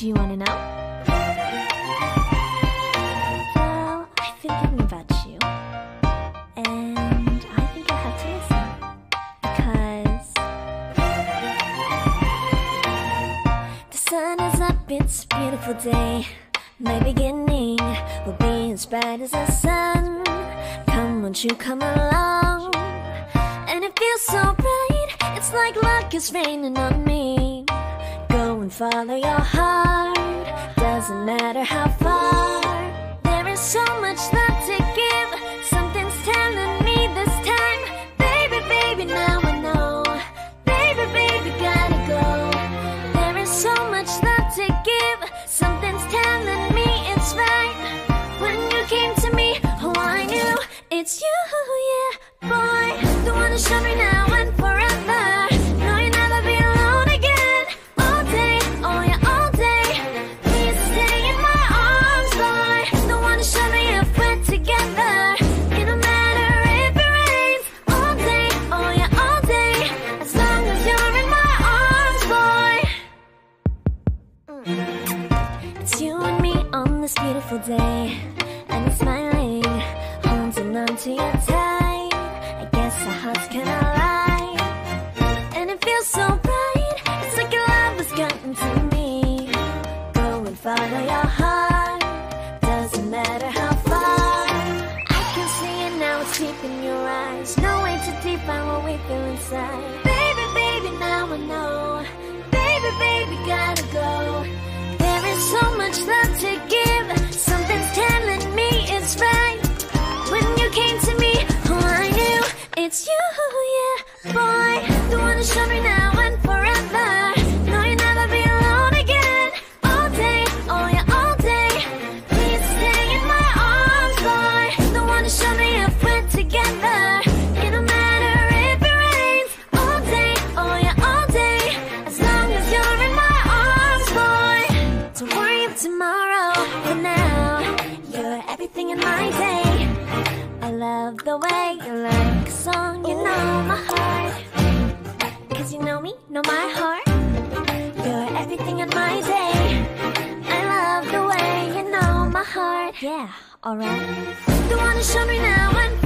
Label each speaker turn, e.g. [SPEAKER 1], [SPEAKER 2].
[SPEAKER 1] Do you wanna know? Well, I've been thinking about you, and I think I have to listen, because the sun is up, it's a beautiful day. My beginning will be as bright as the sun. Come, won't you come along? And it feels so bright, it's like luck is raining on me. Go and follow your heart, doesn't matter how far. There is so much love to give, something's telling me this time. Baby, baby, now I know. Baby, baby, gotta go. There is so much love to give, something's telling me it's right. When you came to me, oh, I knew it's you, yeah, boy. The one to show me now and forever. No, you'll never be alone again. All day, oh yeah, all day. Please stay in my arms, boy. The one to show me if we're together. It don't matter if it rains. All day, oh yeah, all day. As long as you're in my arms, boy. It's you and me on this beautiful day, and it's smiling, holding on to your tight. I guess our hearts can align, and it feels so bright. It's like your love has gotten to me. Go and follow your heart, doesn't matter how far. I can see it now, it's deep in your eyes. No way to define what we feel inside. Baby, baby, now I know. Baby, baby, gotta go. There is so much love to give, something's telling me it's right. When you came to me, oh, I knew it's you, yeah, boy. The one to show me now and forever. No, you'll never be alone again. All day, oh yeah, all day. Please stay in my arms, boy. The one to show me if we're together. It don't matter if it rains. All day, oh yeah, all day. As long as you're in my arms, boy. Don't worry about tomorrow. For now, you're everything in my day. I love the way you like a song, you know my heart. Cause you know me, know my heart. You're everything in my day. I love the way you know my heart. Yeah, alright. The one to show me now and